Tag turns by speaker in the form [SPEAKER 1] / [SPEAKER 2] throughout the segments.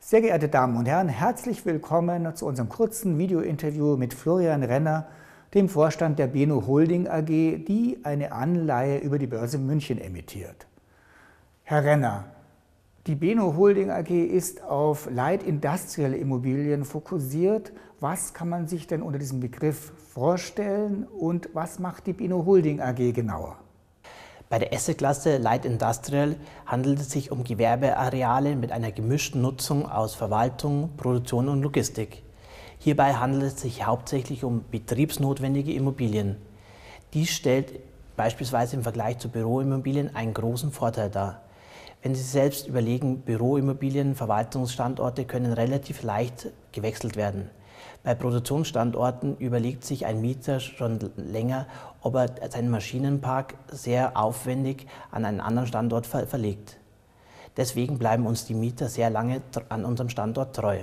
[SPEAKER 1] Sehr geehrte Damen und Herren, herzlich willkommen zu unserem kurzen Videointerview mit Florian Renner, dem Vorstand der Beno Holding AG, die eine Anleihe über die Börse München emittiert. Herr Renner, die Beno Holding AG ist auf Light Industrial Immobilien fokussiert. Was kann man sich denn unter diesem Begriff vorstellen und was macht die Beno Holding AG genauer?
[SPEAKER 2] Bei der Assetklasse Light Industrial handelt es sich um Gewerbeareale mit einer gemischten Nutzung aus Verwaltung, Produktion und Logistik. Hierbei handelt es sich hauptsächlich um betriebsnotwendige Immobilien. Dies stellt beispielsweise im Vergleich zu Büroimmobilien einen großen Vorteil dar. Wenn Sie selbst überlegen, Büroimmobilien, Verwaltungsstandorte können relativ leicht gewechselt werden. Bei Produktionsstandorten überlegt sich ein Mieter schon länger, ob er seinen Maschinenpark sehr aufwendig an einen anderen Standort verlegt. Deswegen bleiben uns die Mieter sehr lange an unserem Standort treu.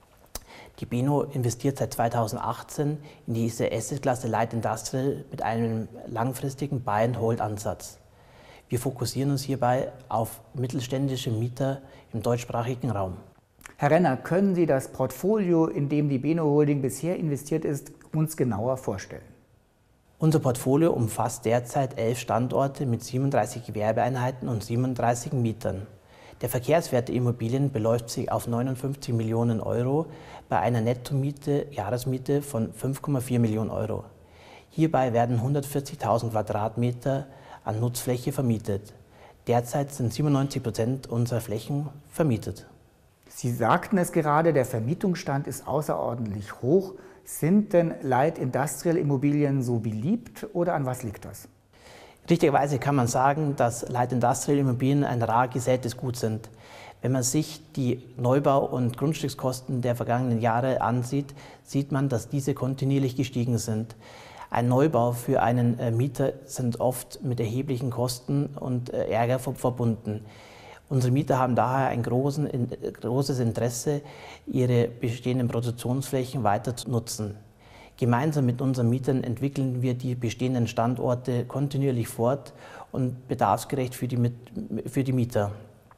[SPEAKER 2] Die Beno investiert seit 2018 in diese Assetklasse Light Industrial mit einem langfristigen Buy-and-Hold-Ansatz. Wir fokussieren uns hierbei auf mittelständische Mieter im deutschsprachigen Raum.
[SPEAKER 1] Herr Renner, können Sie das Portfolio, in dem die Beno Holding bisher investiert ist, uns genauer vorstellen?
[SPEAKER 2] Unser Portfolio umfasst derzeit 11 Standorte mit 37 Gewerbeeinheiten und 37 Mietern. Der Verkehrswert der Immobilien beläuft sich auf 59 Millionen Euro bei einer Jahresmiete von 5,4 Millionen Euro. Hierbei werden 140.000 Quadratmeter an Nutzfläche vermietet. Derzeit sind 97% unserer Flächen vermietet.
[SPEAKER 1] Sie sagten es gerade, der Vermietungsstand ist außerordentlich hoch. Sind denn Light Industrial Immobilien so beliebt oder an was liegt das?
[SPEAKER 2] Richtigerweise kann man sagen, dass Light Industrial Immobilien ein rar gesätes Gut sind. Wenn man sich die Neubau- und Grundstückskosten der vergangenen Jahre ansieht, sieht man, dass diese kontinuierlich gestiegen sind. Ein Neubau für einen Mieter sind oft mit erheblichen Kosten und Ärger verbunden. Unsere Mieter haben daher ein großes Interesse, ihre bestehenden Produktionsflächen weiter zu nutzen. Gemeinsam mit unseren Mietern entwickeln wir die bestehenden Standorte kontinuierlich fort und bedarfsgerecht für die Mieter.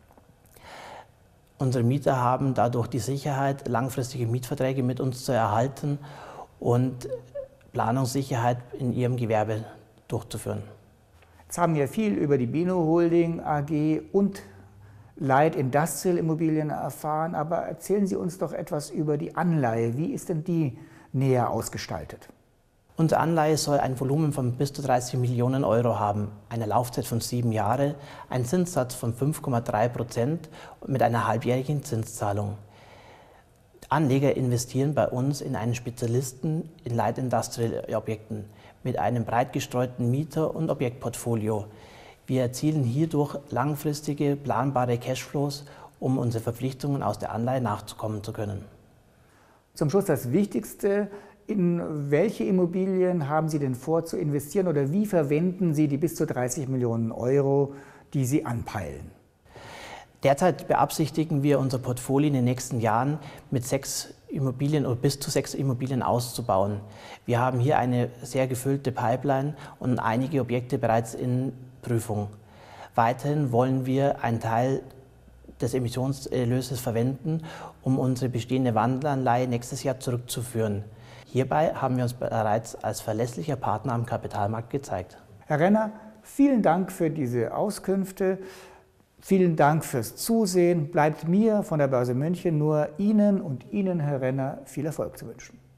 [SPEAKER 2] Unsere Mieter haben dadurch die Sicherheit, langfristige Mietverträge mit uns zu erhalten und Planungssicherheit in ihrem Gewerbe durchzuführen.
[SPEAKER 1] Jetzt haben wir viel über die Beno Holding AG und Light Industrial Immobilien erfahren, aber erzählen Sie uns doch etwas über die Anleihe. Wie ist denn die näher ausgestaltet?
[SPEAKER 2] Unsere Anleihe soll ein Volumen von bis zu 30 Millionen Euro haben, eine Laufzeit von 7 Jahren, einen Zinssatz von 5,3% mit einer halbjährigen Zinszahlung. Anleger investieren bei uns in einen Spezialisten in Light Industrial Objekten mit einem breit gestreuten Mieter- und Objektportfolio. Wir erzielen hierdurch langfristige, planbare Cashflows, um unsere Verpflichtungen aus der Anleihe nachkommen zu können.
[SPEAKER 1] Zum Schluss das Wichtigste: In welche Immobilien haben Sie denn vor zu investieren oder wie verwenden Sie die bis zu 30 Millionen Euro, die Sie anpeilen?
[SPEAKER 2] Derzeit beabsichtigen wir, unser Portfolio in den nächsten Jahren mit 6 Immobilien oder bis zu 6 Immobilien auszubauen. Wir haben hier eine sehr gefüllte Pipeline und einige Objekte bereits in Prüfung. Weiterhin wollen wir einen Teil des Emissionserlöses verwenden, um unsere bestehende Wandelanleihe nächstes Jahr zurückzuführen. Hierbei haben wir uns bereits als verlässlicher Partner am Kapitalmarkt gezeigt.
[SPEAKER 1] Herr Renner, vielen Dank für diese Auskünfte. Vielen Dank fürs Zusehen. Bleibt mir von der Börse München nur Ihnen und Ihnen, Herr Renner, viel Erfolg zu wünschen.